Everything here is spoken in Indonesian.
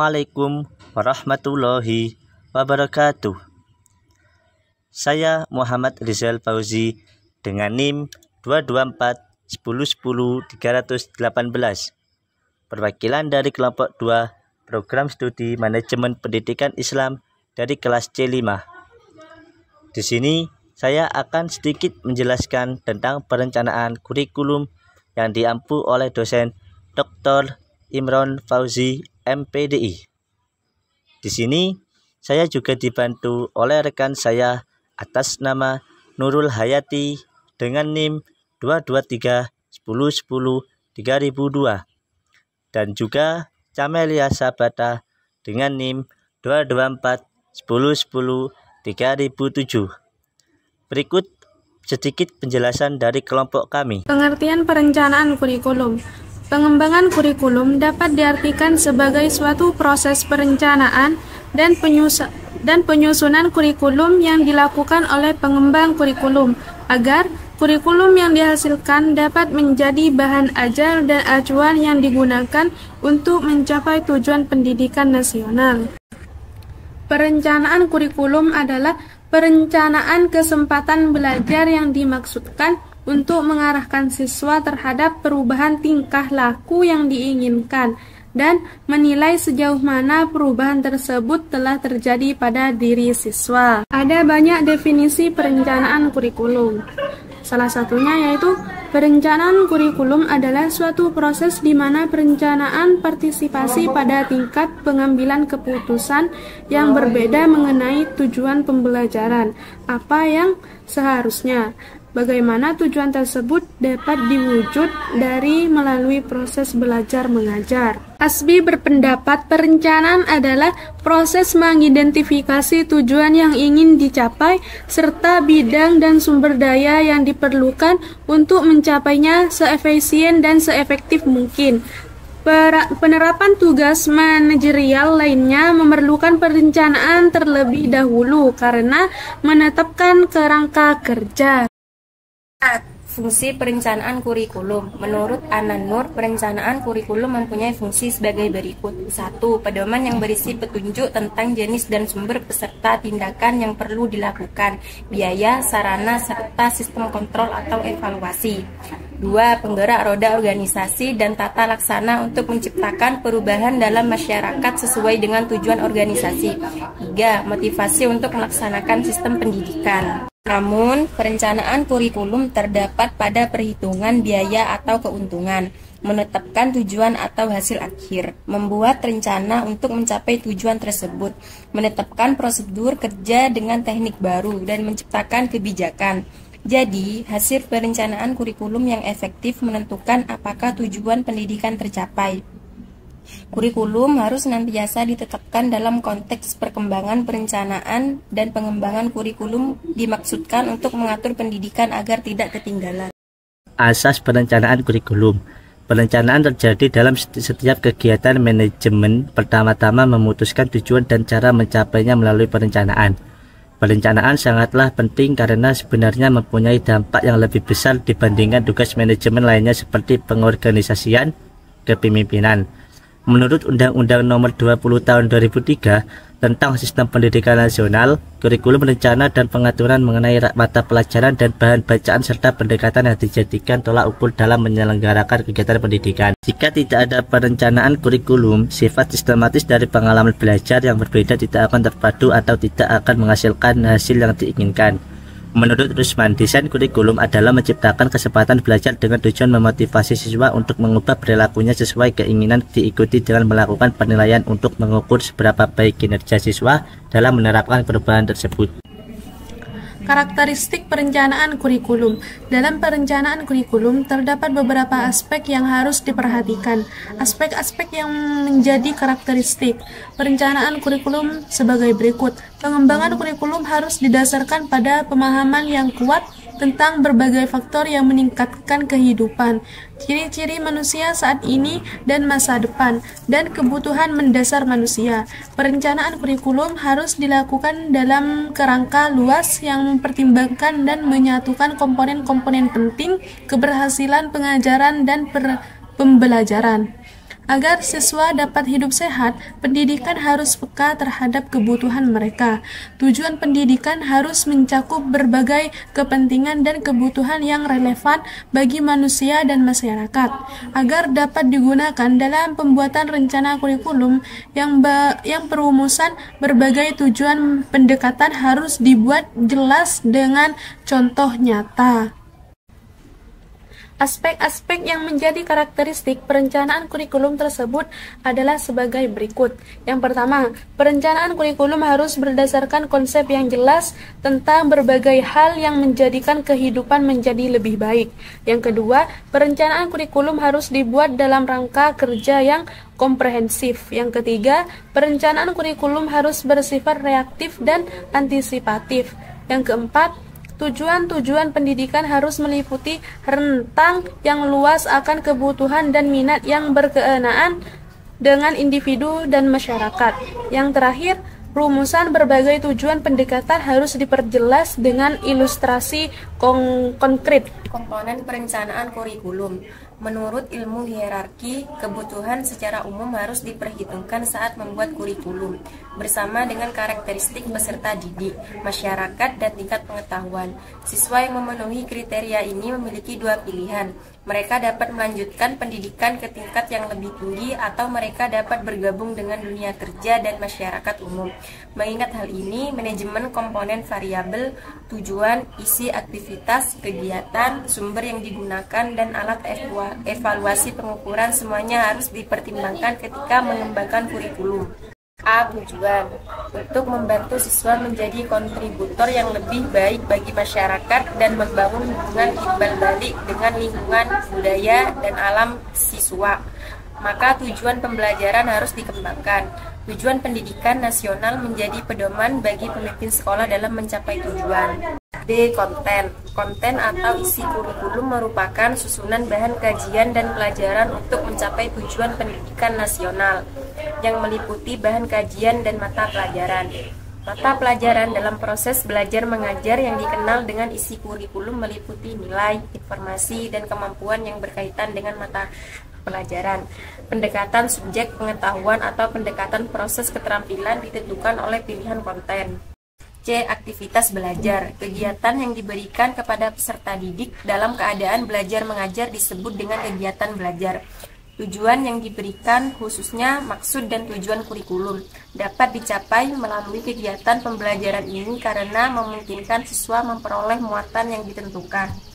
Assalamualaikum warahmatullahi wabarakatuh. Saya Muhammad Rizal Fauzi dengan NIM 224-1010-318, perwakilan dari kelompok 2 program studi manajemen pendidikan Islam dari kelas C5. Di sini saya akan sedikit menjelaskan tentang perencanaan kurikulum yang diampu oleh dosen Dr. Imron Fauzi MPDI. Di sini saya juga dibantu oleh rekan saya atas nama Nurul Hayati dengan NIM 223-1010-3002 dan juga Camelia Sabata dengan NIM 224-1010-3007. Berikut sedikit penjelasan dari kelompok kami. Pengertian perencanaan kurikulum. Pengembangan kurikulum dapat diartikan sebagai suatu proses perencanaan dan penyusunan kurikulum yang dilakukan oleh pengembang kurikulum agar kurikulum yang dihasilkan dapat menjadi bahan ajar dan acuan yang digunakan untuk mencapai tujuan pendidikan nasional. Perencanaan kurikulum adalah perencanaan kesempatan belajar yang dimaksudkan untuk mengarahkan siswa terhadap perubahan tingkah laku yang diinginkan dan menilai sejauh mana perubahan tersebut telah terjadi pada diri siswa. Ada banyak definisi perencanaan kurikulum. Salah satunya yaitu perencanaan kurikulum adalah suatu proses di mana perencanaan partisipasi pada tingkat pengambilan keputusan yang berbeda mengenai tujuan pembelajaran, apa yang seharusnya, bagaimana tujuan tersebut dapat diwujud dari melalui proses belajar mengajar. Asbi berpendapat perencanaan adalah proses mengidentifikasi tujuan yang ingin dicapai serta bidang dan sumber daya yang diperlukan untuk mencapainya seefisien dan seefektif mungkin. Penerapan tugas manajerial lainnya memerlukan perencanaan terlebih dahulu karena menetapkan kerangka kerja. Fungsi perencanaan kurikulum. Menurut An-Nur, perencanaan kurikulum mempunyai fungsi sebagai berikut. 1. Pedoman yang berisi petunjuk tentang jenis dan sumber peserta tindakan yang perlu dilakukan, biaya, sarana, serta sistem kontrol atau evaluasi. 2. Penggerak roda organisasi dan tata laksana untuk menciptakan perubahan dalam masyarakat sesuai dengan tujuan organisasi. 3. Motivasi untuk melaksanakan sistem pendidikan. Namun, perencanaan kurikulum terdapat pada perhitungan biaya atau keuntungan, menetapkan tujuan atau hasil akhir, membuat rencana untuk mencapai tujuan tersebut, menetapkan prosedur kerja dengan teknik baru, dan menciptakan kebijakan. Jadi, hasil perencanaan kurikulum yang efektif menentukan apakah tujuan pendidikan tercapai. Kurikulum harus senantiasa ditetapkan dalam konteks perkembangan perencanaan dan pengembangan kurikulum dimaksudkan untuk mengatur pendidikan agar tidak ketinggalan. Asas perencanaan kurikulum. Perencanaan terjadi dalam setiap kegiatan manajemen. Pertama-tama memutuskan tujuan dan cara mencapainya melalui perencanaan. Perencanaan sangatlah penting karena sebenarnya mempunyai dampak yang lebih besar dibandingkan tugas manajemen lainnya seperti pengorganisasian, kepemimpinan. Menurut Undang-Undang Nomor 20 Tahun 2003 tentang Sistem Pendidikan Nasional, kurikulum rencana dan pengaturan mengenai mata pelajaran dan bahan bacaan serta pendekatan yang dijadikan tolak ukur dalam menyelenggarakan kegiatan pendidikan. Jika tidak ada perencanaan kurikulum, sifat sistematis dari pengalaman belajar yang berbeda tidak akan terpadu atau tidak akan menghasilkan hasil yang diinginkan. Menurut Rusman, desain kurikulum adalah menciptakan kesempatan belajar dengan tujuan memotivasi siswa untuk mengubah perilakunya sesuai keinginan, diikuti dengan melakukan penilaian untuk mengukur seberapa baik kinerja siswa dalam menerapkan perubahan tersebut. Karakteristik perencanaan kurikulum. Dalam perencanaan kurikulum terdapat beberapa aspek yang harus diperhatikan. Aspek-aspek yang menjadi karakteristik perencanaan kurikulum sebagai berikut. Pengembangan kurikulum harus didasarkan pada pemahaman yang kuat tentang berbagai faktor yang meningkatkan kehidupan, ciri-ciri manusia saat ini dan masa depan, dan kebutuhan mendasar manusia. Perencanaan kurikulum harus dilakukan dalam kerangka luas yang mempertimbangkan dan menyatukan komponen-komponen penting keberhasilan pengajaran dan pembelajaran. Agar siswa dapat hidup sehat, pendidikan harus peka terhadap kebutuhan mereka. Tujuan pendidikan harus mencakup berbagai kepentingan dan kebutuhan yang relevan bagi manusia dan masyarakat, agar dapat digunakan dalam pembuatan rencana kurikulum yang perumusan berbagai tujuan pendekatan harus dibuat jelas dengan contoh nyata. Aspek-aspek yang menjadi karakteristik perencanaan kurikulum tersebut adalah sebagai berikut. Yang pertama, perencanaan kurikulum harus berdasarkan konsep yang jelas tentang berbagai hal yang menjadikan kehidupan menjadi lebih baik. Yang kedua, perencanaan kurikulum harus dibuat dalam rangka kerja yang komprehensif. Yang ketiga, perencanaan kurikulum harus bersifat reaktif dan antisipatif. Yang keempat, tujuan-tujuan pendidikan harus meliputi rentang yang luas akan kebutuhan dan minat yang berkenaan dengan individu dan masyarakat. Yang terakhir, rumusan berbagai tujuan pendekatan harus diperjelas dengan ilustrasi konkret. Komponen perencanaan kurikulum. Menurut ilmu hierarki, kebutuhan secara umum harus diperhitungkan saat membuat kurikulum, bersama dengan karakteristik peserta didik, masyarakat, dan tingkat pengetahuan. Siswa yang memenuhi kriteria ini memiliki dua pilihan. Mereka dapat melanjutkan pendidikan ke tingkat yang lebih tinggi atau mereka dapat bergabung dengan dunia kerja dan masyarakat umum. Mengingat hal ini, manajemen komponen variabel, tujuan, isi aktivitas, kegiatan, sumber yang digunakan, dan alat evaluasi pengukuran semuanya harus dipertimbangkan ketika mengembangkan kurikulum. A. Tujuan. Untuk membantu siswa menjadi kontributor yang lebih baik bagi masyarakat dan membangun hubungan timbal balik dengan lingkungan, budaya, dan alam siswa, maka tujuan pembelajaran harus dikembangkan. Tujuan pendidikan nasional menjadi pedoman bagi pemimpin sekolah dalam mencapai tujuan. D. Konten. Konten atau isi kurikulum merupakan susunan bahan kajian dan pelajaran untuk mencapai tujuan pendidikan nasional yang meliputi bahan kajian dan mata pelajaran. Mata pelajaran dalam proses belajar mengajar yang dikenal dengan isi kurikulum meliputi nilai, informasi, dan kemampuan yang berkaitan dengan mata pelajaran. Pendekatan subjek pengetahuan atau pendekatan proses keterampilan ditentukan oleh pilihan konten. C. Aktivitas belajar. Kegiatan yang diberikan kepada peserta didik dalam keadaan belajar mengajar disebut dengan kegiatan belajar. Tujuan yang diberikan, khususnya maksud dan tujuan kurikulum, dapat dicapai melalui kegiatan pembelajaran ini karena memungkinkan siswa memperoleh muatan yang ditentukan.